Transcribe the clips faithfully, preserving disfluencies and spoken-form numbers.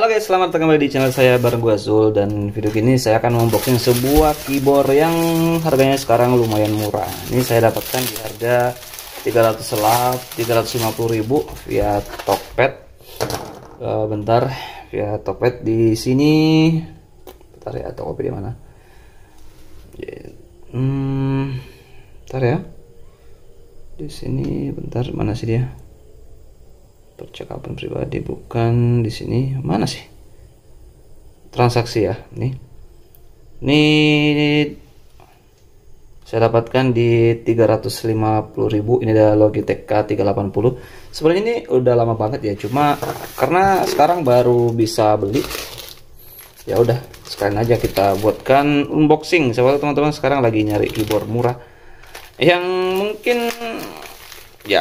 Halo guys, selamat datang kembali di channel saya bareng gua Zul. Dan video ini saya akan unboxing sebuah keyboard yang harganya sekarang lumayan murah. Ini saya dapatkan di harga tiga ratus selap, tiga ratus lima puluh ribu via Tokped. Uh, bentar, via Tokped di sini. Bentar ya, Tokped di mana? Hmm, bentar ya. Di sini, bentar, mana sih dia? Percakapan pribadi, bukan di sini. Mana sih? Transaksi ya. Nih. Nih saya dapatkan di tiga ratus lima puluh ribu. Ini ada Logitech K tiga delapan nol. Sebenarnya ini udah lama banget ya, cuma karena sekarang baru bisa beli. Ya udah, sekalian aja kita buatkan unboxing. Soalnya teman-teman sekarang lagi nyari keyboard murah yang mungkin ya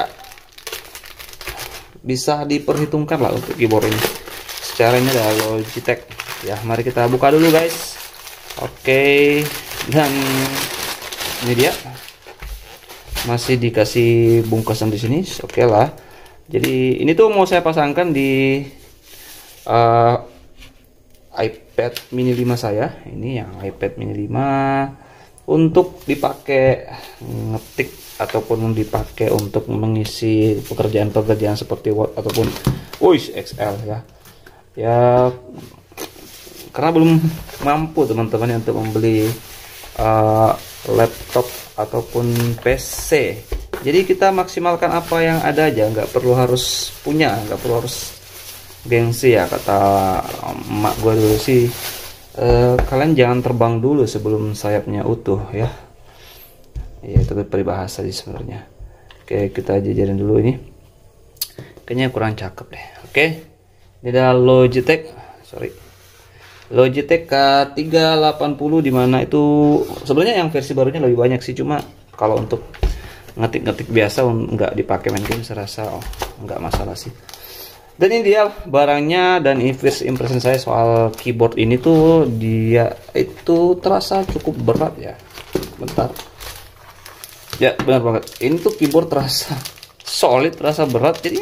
bisa diperhitungkan lah untuk keyboard ini. Secara ini ada Logitech. Ya, mari kita buka dulu guys. Oke, dan ini dia. Masih dikasih bungkusan di sini. Oke lah. Jadi ini tuh mau saya pasangkan di uh, iPad mini lima saya. Ini yang iPad mini lima untuk dipakai ngetik ataupun dipakai untuk mengisi pekerjaan-pekerjaan seperti Word ataupun Voice X L ya. Ya karena belum mampu teman-teman untuk membeli uh, laptop ataupun P C. Jadi kita maksimalkan apa yang ada aja, nggak perlu harus punya, nggak perlu harus gengsi ya, kata emak gue dulu sih. Uh, kalian jangan terbang dulu sebelum sayapnya utuh ya. Ya itu peribahasa sih sebenarnya. Oke, kita jajarin dulu ini. Kayaknya kurang cakep deh. Oke, ini ada Logitech, sorry, Logitech K tiga delapan nol, dimana itu sebenarnya yang versi barunya lebih banyak sih. Cuma kalau untuk ngetik-ngetik biasa nggak dipakai main game, saya rasa oh, nggak masalah sih. Dan ini dia barangnya, dan first impression saya soal keyboard ini tuh dia itu terasa cukup berat ya. Bentar. Ya benar banget, ini tuh keyboard terasa solid, terasa berat. Jadi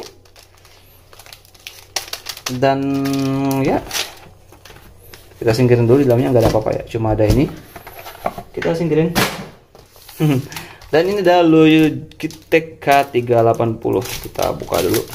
dan ya kita singkirin dulu, di dalamnya nggak ada apa-apa ya, cuma ada ini, kita singkirin. Dan ini ada Logitech K tiga delapan nol, kita buka dulu.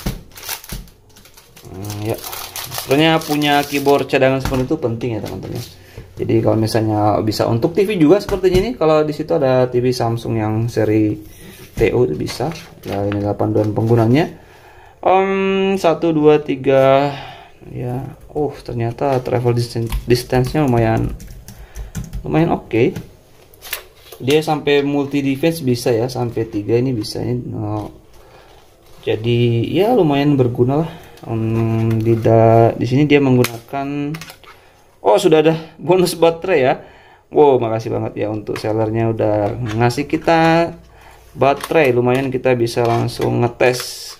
hmm, ya sebenarnya punya keyboard cadangan seperti itu penting ya teman-teman. Jadi kalau misalnya bisa untuk T V juga sepertinya ini, kalau di situ ada T V Samsung yang seri T O itu bisa. Nah ini panduan penggunanya. Um, satu dua tiga ya. Oh ternyata travel distance distance-nya lumayan lumayan oke. Okay. Dia sampai multi device bisa ya, sampai tiga ini bisa ini. No. Jadi ya lumayan berguna lah. Um, di da, di sini dia menggunakan, oh sudah ada bonus baterai ya. Wow, makasih banget ya untuk sellernya udah ngasih kita baterai. Lumayan kita bisa langsung ngetes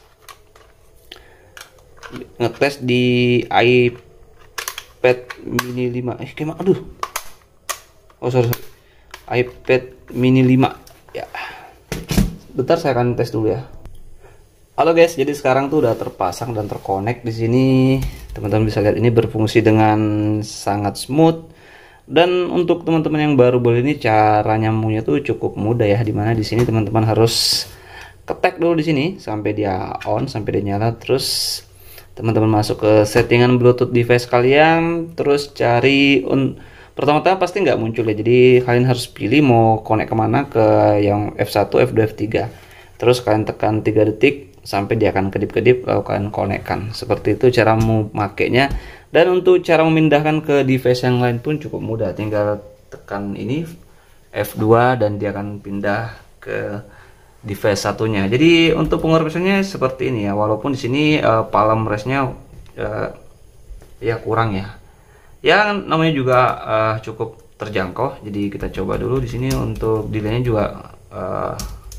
ngetes di iPad mini lima. Eh kayak aduh. Oh sorry, sorry. iPad mini lima ya. Bentar saya akan tes dulu ya. Halo guys, jadi sekarang tuh udah terpasang dan terkonek di sini. Teman-teman bisa lihat ini berfungsi dengan sangat smooth. Dan untuk teman-teman yang baru beli ini, cara nyambungnya tuh cukup mudah ya. Dimana di sini teman-teman harus ketek dulu di sini sampai dia on, sampai dia nyala. Terus teman-teman masuk ke settingan Bluetooth device kalian. Terus cari un pertama-tama pasti nggak muncul ya. Jadi kalian harus pilih mau connect kemana, ke yang F satu, F dua, F tiga. Terus kalian tekan tiga detik sampai dia akan kedip-kedip, lalu kalian konekkan. Seperti itu cara memakainya. Dan untuk cara memindahkan ke device yang lain pun cukup mudah, tinggal tekan ini F dua dan dia akan pindah ke device satunya. Jadi untuk pengoperasiannya seperti ini ya, walaupun di sini uh, palm restnya uh, ya kurang ya. Yang namanya juga uh, cukup terjangkau. Jadi kita coba dulu di sini. Untuk delaynya juga uh,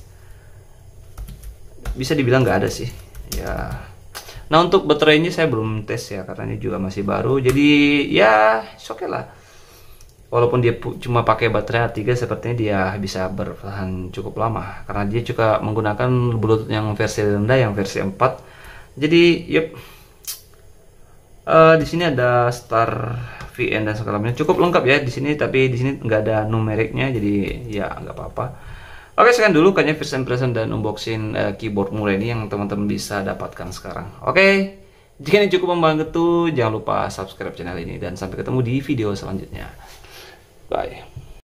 bisa dibilang nggak ada sih ya. Nah untuk baterainya saya belum tes ya, karena ini juga masih baru. Jadi ya oke okay lah. Walaupun dia cuma pakai baterai A tiga, sepertinya dia bisa bertahan cukup lama, karena dia juga menggunakan Bluetooth yang versi rendah, yang versi empat. Jadi yep, Uh, di sini ada start V N dan segala macam, cukup lengkap ya di sini, tapi di sini nggak ada numeriknya, jadi ya nggak apa-apa. Oke, sekian dulu kayaknya first impression dan unboxing uh, keyboard murah ini yang teman-teman bisa dapatkan sekarang. Oke, jika ini cukup membantu, jangan lupa subscribe channel ini dan sampai ketemu di video selanjutnya. Bye.